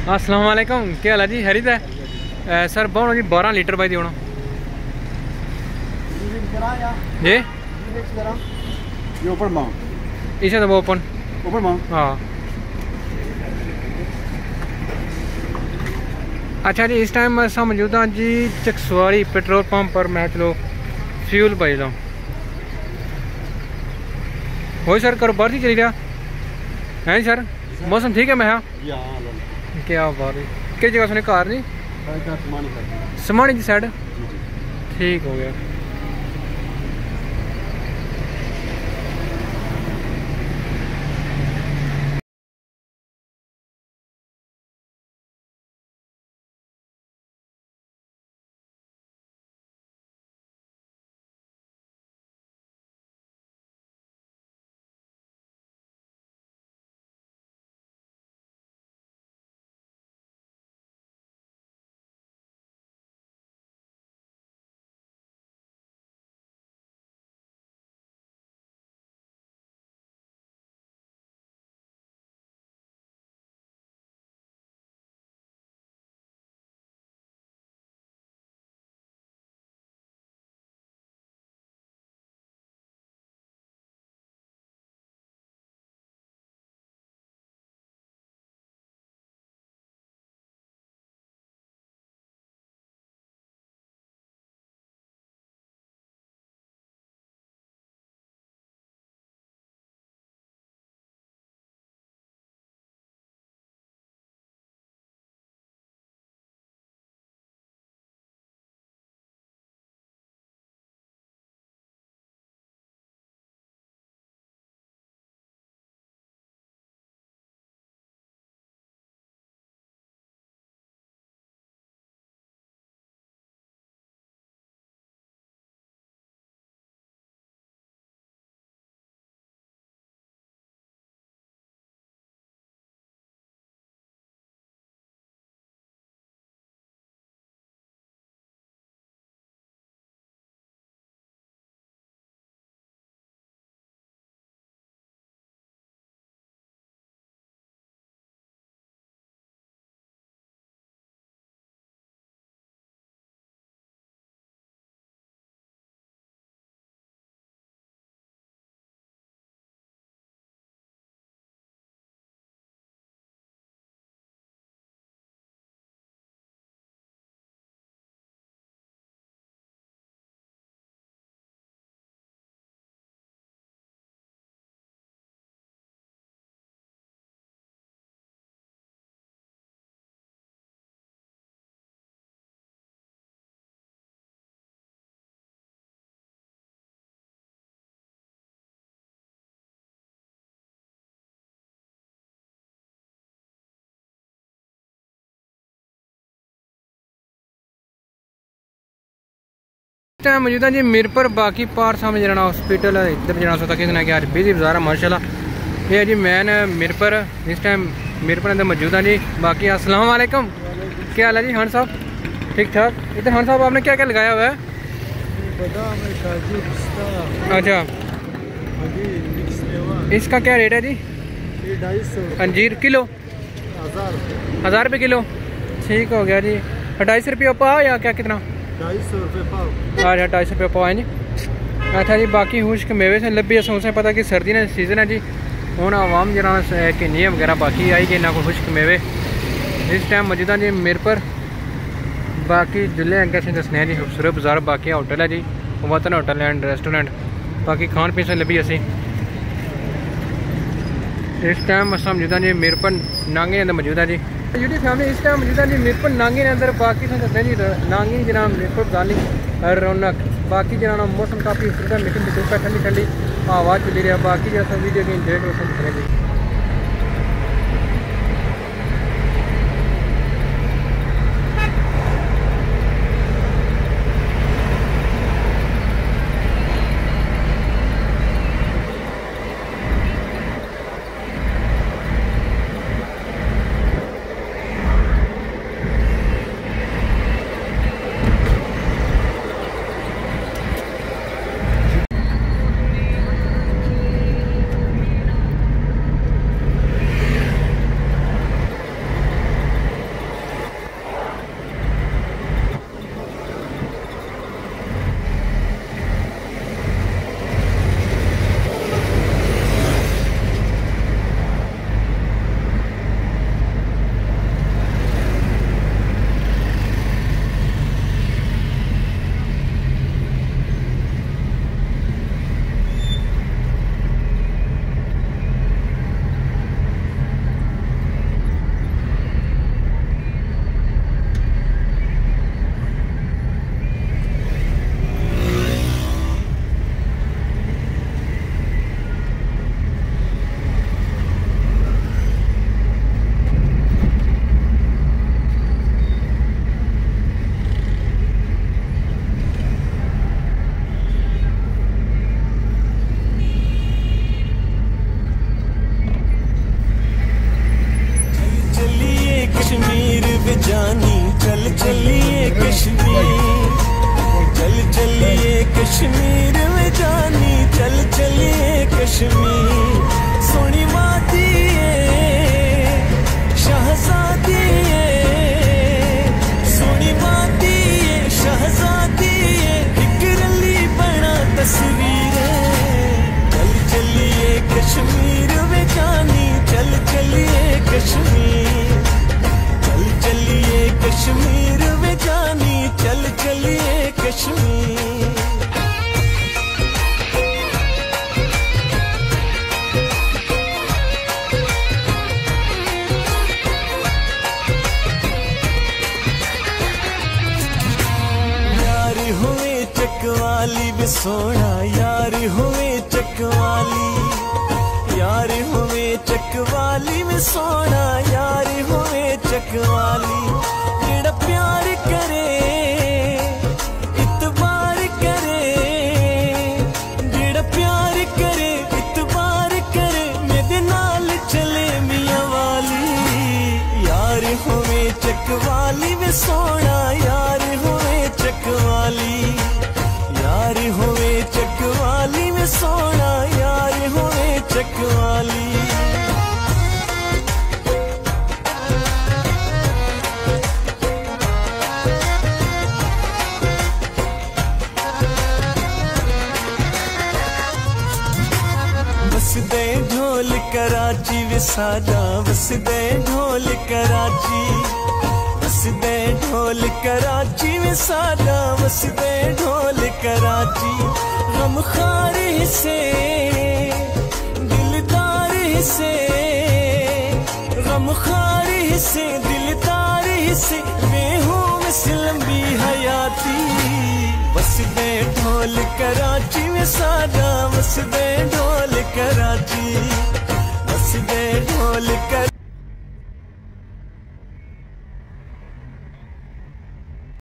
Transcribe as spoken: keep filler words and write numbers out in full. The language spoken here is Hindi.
अस्सलाम वालेकुम, क्या हाल है जी? हैरियत है सर? बहुत जी बारह लीटर भाई देना जी ओपन इसे तो ओपन ओपन हाँ। अच्छा जी, इस टाइम अस मौजूद हाँ जी चकसवाड़ी पेट्रोल पंप पर। मैं चलो फ्यूल पाई लो हो सर, कारोबार ही चली रहा है जी सर? मौसम ठीक है? मैं हाँ क्या बात है। किस जगह सुने? कार नहीं समानी जी साइड? ठीक हो गया। टाइम मौजूद है जी मीरपुर। बाकी पार सामने जाना हॉस्पिटल है, इधर जाना सोता कि आज बिजी बाजार है माशाल्लाह। ये है जी मैन मीरपुर। इस टाइम मीरपुर अंदर मौजूद है जी। बाकी अस्सलाम वालेकुम, क्या हाल है जी खान साहब? ठीक ठाक। इधर खान साहब आपने क्या क्या लगाया हुआ है? अच्छा, इसका क्या रेट है जी? अंजीर किलो हज़ार रुपये किलो। ठीक हो गया जी। ढाई सौ रुपये पाव या क्या? कितना? ढाई सौ रुपये पाव। अच्छा, ढाई सौ रुपये पाव है जी। अच्छा जी, बाकी खुश्क मेवे से लब्भी अस उसे पता कि सर्दी ने सीजन है जी। हूँ आवाम जना किन्नियां वगैरह बाकी आई गई ना को खुश्क मेवे। इस टाइम मौजूदा जी मीरपुर। बाकी जिले अगर असें दसने हैं जी खूबसूरत बाजार। बाकी होटल है जी वतन होटल एंड रेस्टोरेंट। बाकी खान पीन से लब्भी असी इस टाइम अस मौजूदा जी मीरपुर नांगे अंदर मौजूद है जी। यूट्यूब फैमिली इस टाइम मौजूदा जी मीरपुर नांगे अंदर। बाकी से दसने जी नांगी जना मीरपुर गाली रौनक। बाकी जना मौसम काफ़ी खूबसूरत है, लेकिन धूप है, ठंडी ठंडी हवा चली रही है। बाकी जैसा वीडियो की डेट पसंद करेंगे। कश्मीर में जानी चल चलिए कश्मीर, चल चलिए कश्मीर में जानी चल चलिए कश्मीर। सोनी माती शहजादी सोनी माती शहजादी एक रली बना तस्वीर। चल चलिए कश्मीर में जानी चल चलिए कश्मीर, चल चलिए कश्मीर में जानी चल चलिए कश्मीर। यार हुए चकवाली भी सोना, यार हुए चकवाली, यार हुए चकवाली में सोना, यार हुए चकवाली। जेड़ा प्यार करे इतबार करे, जेड़ा प्यार करे इतबार करे, मेरे नाल चले मियां वाली। यार हुए चकवाली में सोना, यार हुए चकवाली, यार हुए चकवाली में सोना, यार हुए चकवाली। वसदे ढोल कराची विसादा, वसदे ढोल कराची, वसदे ढोल कराची विसादा, वसदे ढोल कराची। गमखार हिस्से दिलदार हिस्से, गमखार हिस्से दिलदार हिस्से, बेहू मिसल लंबी हयाती। वसदे ढोल कराची विसादा, वसदे